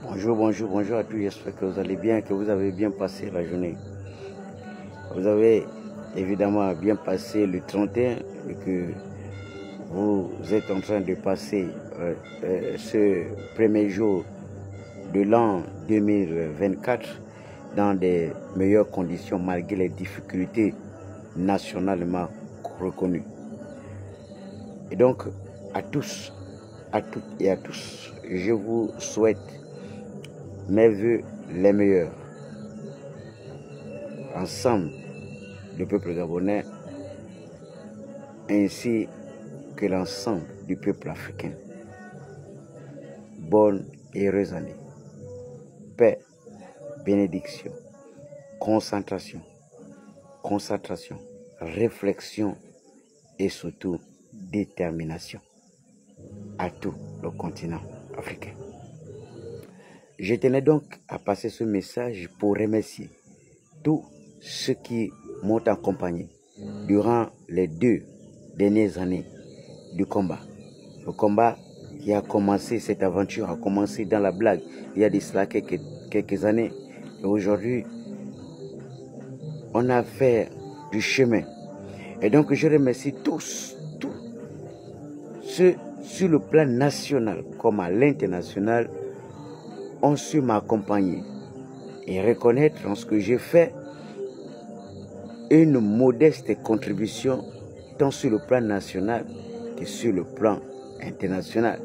Bonjour à tous, j'espère que vous allez bien, que vous avez bien passé la journée. Vous avez évidemment bien passé le 31 et que vous êtes en train de passer ce premier jour de l'an 2024 dans des meilleures conditions malgré les difficultés nationalement reconnues. Et donc, à tous, à toutes et à tous, je vous souhaite mes voeux les meilleurs. Ensemble, le peuple gabonais, ainsi que l'ensemble du peuple africain. Bonne et heureuse année. Paix, bénédiction, concentration, réflexion et surtout détermination à tout le continent africain. Je tenais donc à passer ce message pour remercier tous ceux qui m'ont accompagné durant les 2 dernières années du combat. Le combat qui a commencé, cette aventure a commencé dans la blague il y a de cela quelques années. Et aujourd'hui, on a fait du chemin. Et donc je remercie tous ceux sur le plan national comme à l'international ont su m'accompagner et reconnaître en ce que j'ai fait une modeste contribution tant sur le plan national que sur le plan international.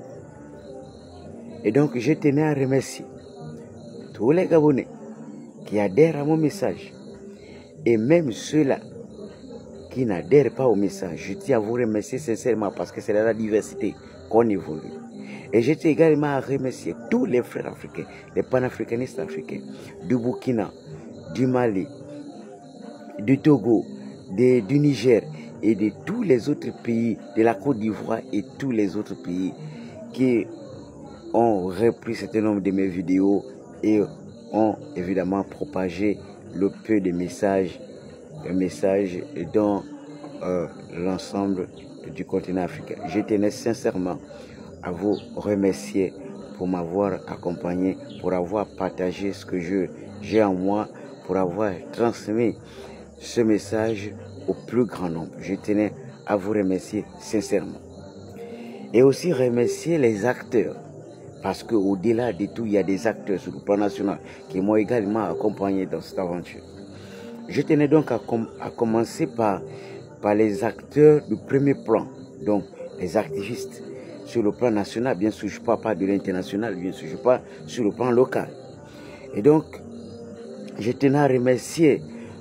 Et donc je tenais à remercier tous les Gabonais qui adhèrent à mon message et même ceux-là qui n'adhèrent pas au message. Je tiens à vous remercier sincèrement parce que c'est dans la diversité qu'on évolue. Et je tiens également à remercier tous les frères africains, les panafricanistes africains, du Burkina, du Mali, du Togo, du Niger et de tous les autres pays, de la Côte d'Ivoire et tous les autres pays qui ont repris un certain nombre de mes vidéos et ont évidemment propagé le peu de messages dans l'ensemble du continent africain. Je tenais sincèrement à vous remercier pour m'avoir accompagné, pour avoir partagé ce que j'ai en moi, pour avoir transmis ce message au plus grand nombre. Je tenais à vous remercier sincèrement. Et aussi remercier les acteurs, parce qu'au-delà de tout, il y a des acteurs sur le plan national qui m'ont également accompagné dans cette aventure. Je tenais donc à commencer par les acteurs du premier plan, donc les activistes sur le plan national. Bien sûr, je ne parle pas de l'international, bien sûr, je parle sur le plan local. Et donc, je tenais à remercier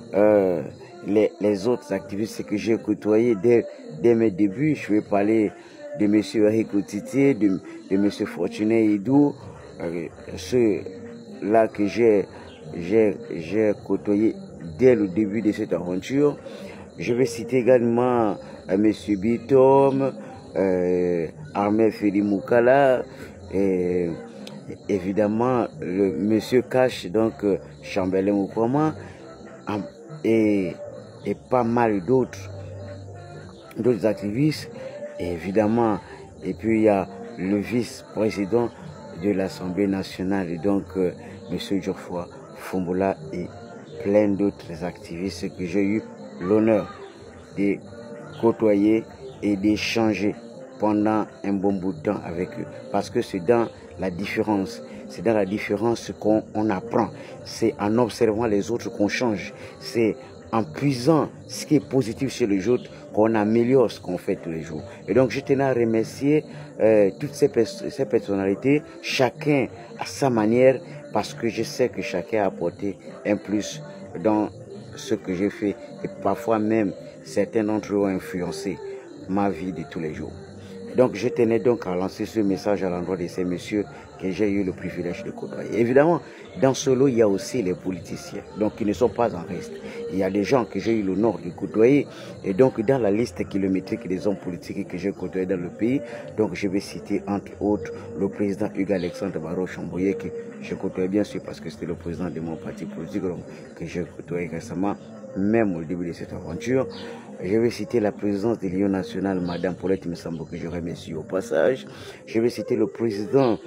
les autres activistes que j'ai côtoyés dès mes débuts. Je vais parler de M. Eric Otité, de M. Fortuné Idou, ceux-là que j'ai côtoyés dès le début de cette aventure. Je vais citer également M. Bitom, Armel Feli Moukala, et évidemment le M. Cash, donc Chambelin Oukwama, et pas mal d'autres activistes, et évidemment, et puis il y a le vice-président de l'Assemblée nationale, et donc M. Geoffroy Fombola et plein d'autres activistes que j'ai eu l'honneur de côtoyer et d'échanger pendant un bon bout de temps avec eux. Parce que c'est dans la différence qu'on apprend. C'est en observant les autres qu'on change. C'est en puisant ce qui est positif chez les autres qu'on améliore ce qu'on fait tous les jours. Et donc je tenais à remercier toutes ces personnalités, chacun à sa manière, parce que je sais que chacun a apporté un plus dans ce que j'ai fait et parfois même certains d'entre eux ont influencé ma vie de tous les jours. Donc je tenais donc à lancer ce message à l'endroit de ces messieurs que j'ai eu le privilège de côtoyer. Évidemment, dans ce lot, il y a aussi les politiciens, donc qui ne sont pas en reste. Il y a des gens que j'ai eu l'honneur de côtoyer, et donc dans la liste kilométrique des hommes politiques que j'ai côtoyés dans le pays, donc je vais citer entre autres le président Hugues Alexandre Barrot Chamboyer, que je côtoyais bien sûr parce que c'était le président de mon parti politique que j'ai côtoyé récemment, même au début de cette aventure. Je vais citer la présidence de l'Union nationale, Madame Paulette Messambo, que je remercie au passage. Je vais citer le président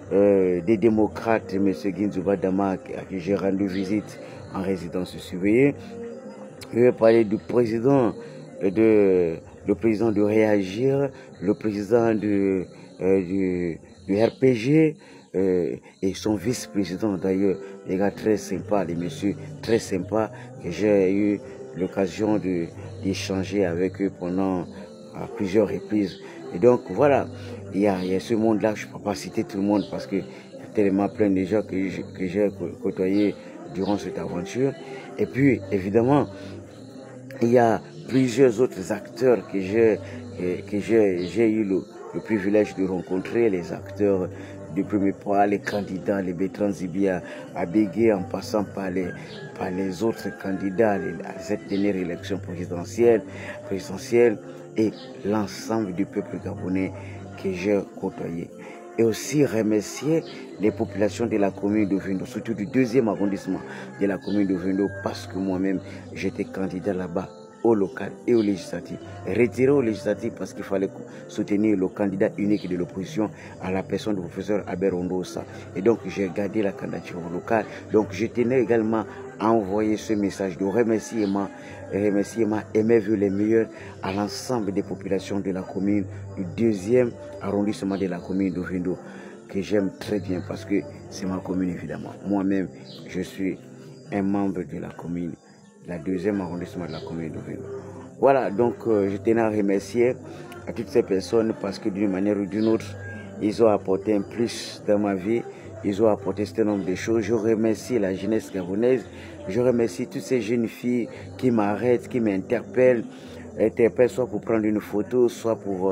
des démocrates, M. Ginzuba Dama, à qui j'ai rendu visite en résidence surveillée. Je vais parler du président le président de Réagir, le président du RPG et son vice-président d'ailleurs, des gars très sympas, des messieurs très sympas que j'ai eu l'occasion d'échanger avec eux pendant à plusieurs reprises. Et donc voilà, il y a ce monde-là, je ne peux pas citer tout le monde parce que il y a tellement plein de gens que j'ai côtoyés durant cette aventure. Et puis évidemment, il y a plusieurs autres acteurs que j'ai eu le privilège de rencontrer, les acteurs du premier pas, les candidats, les Bertrand Zibia, Abégué, en passant par les autres candidats à cette dernière élection présidentielle et l'ensemble du peuple gabonais que j'ai côtoyé. Et aussi remercier les populations de la commune de Vindo, surtout du 2e arrondissement de la commune de Vindo, parce que moi-même, j'étais candidat là-bas au local et au législatif. Retiré au législatif parce qu'il fallait soutenir le candidat unique de l'opposition à la personne du professeur Albert Ondosa. Et donc, j'ai gardé la candidature au local. Donc, je tenais également à envoyer ce message de remerciement et mes vœux les meilleurs à l'ensemble des populations de la commune du 2e arrondissement de la commune de Vindo, que j'aime très bien parce que c'est ma commune évidemment. Moi-même, je suis un membre de la commune, la 2e arrondissement de la commune de Vindo. Voilà, donc je tenais à remercier à toutes ces personnes parce que d'une manière ou d'une autre, ils ont apporté un plus dans ma vie, ils ont apporté un certain nombre de choses. Je remercie la jeunesse gabonaise, je remercie toutes ces jeunes filles qui m'arrêtent, qui m'interpellent, soit pour prendre une photo, soit pour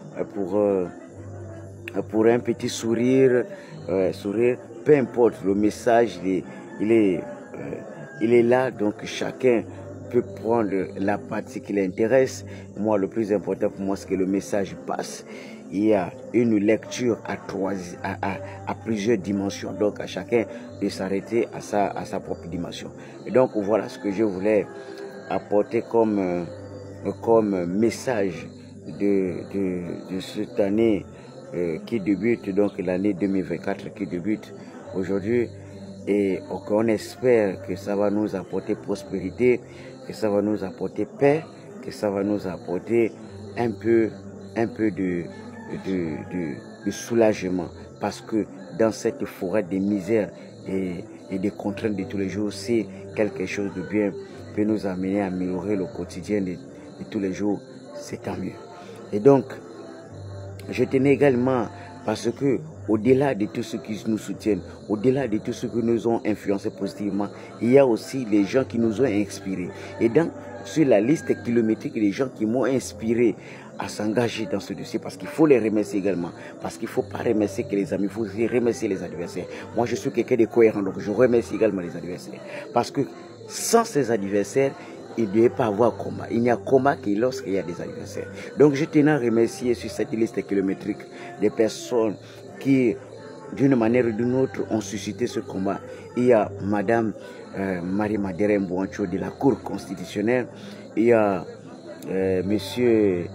un petit sourire, peu importe, le message, il est là, donc chacun peut prendre la partie qui l'intéresse. Moi, le plus important pour moi, c'est que le message passe. Il y a une lecture à plusieurs dimensions, donc à chacun de s'arrêter à sa propre dimension. Et donc, voilà ce que je voulais apporter comme message de cette année qui débute, donc l'année 2024 qui débute aujourd'hui, et on espère que ça va nous apporter prospérité, que ça va nous apporter paix, que ça va nous apporter un peu de soulagement, parce que dans cette forêt des misères et des contraintes de tous les jours, si quelque chose de bien peut nous amener à améliorer le quotidien de tous les jours, c'est tant mieux. Et donc, je tenais également, parce que au-delà de tous ceux qui nous soutiennent, au-delà de tous ceux qui nous ont influencés positivement, il y a aussi les gens qui nous ont inspirés. Et sur la liste kilométrique, les gens qui m'ont inspiré à s'engager dans ce dossier, parce qu'il faut les remercier également, parce qu'il ne faut pas remercier que les amis, il faut aussi remercier les adversaires. Moi, je suis quelqu'un de cohérent, donc je remercie également les adversaires. Parce que sans ces adversaires, il ne devait pas avoir combat. Il n'y a combat que lorsqu'il y a des adversaires. Donc je tenais à remercier sur cette liste kilométrique des personnes qui, d'une manière ou d'une autre, ont suscité ce combat. Il y a Madame Marie Madere Mbouancho de la Cour constitutionnelle. Il y a Monsieur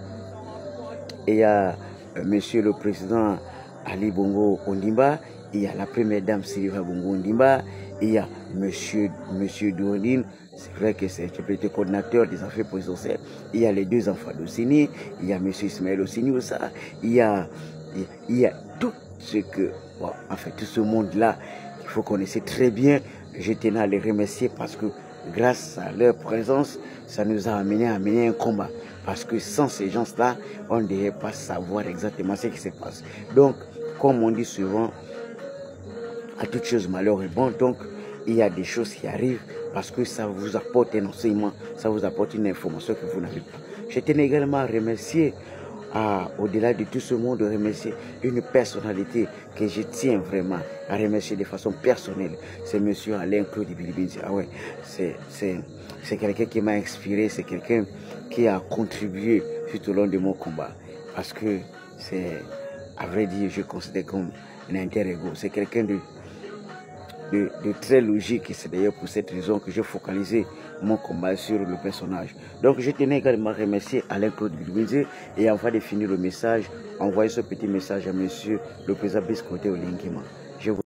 le Président Ali Bongo Ondimba. Il y a la Première Dame Sylvia Bongo Ondimba. Il y a Monsieur Douardine. C'est vrai que c'est le coordinateur des affaires présidentielles. Il y a les 2 enfants d'Ossini. Il y a M. Ismaël Ossini aussi. Il y a tout ce que, en fait, tout ce monde-là, il faut qu'on essaie très bien. Je tenais à les remercier parce que grâce à leur présence, ça nous a amené à mener un combat. Parce que sans ces gens-là, on ne devait pas savoir exactement ce qui se passe. Donc, comme on dit souvent, à toute chose malheur est bon. Donc, il y a des choses qui arrivent parce que ça vous apporte un enseignement, ça vous apporte une information que vous n'avez pas. Je tenais également à remercier, au-delà de tout ce monde, remercier une personnalité que je tiens vraiment à remercier de façon personnelle. C'est M. Alain Claude Bilibinzi. Ah ouais, c'est quelqu'un qui m'a inspiré, c'est quelqu'un qui a contribué tout au long de mon combat. Parce que c'est, à vrai dire, je considère comme un inter-ego. C'est quelqu'un de très logique, et c'est d'ailleurs pour cette raison que j'ai focalisé mon combat sur le personnage. Donc je tenais également à remercier Alain-Claude Bilbinze et avant de finir le message, envoyez ce petit message à monsieur le président Biscoté Olingima.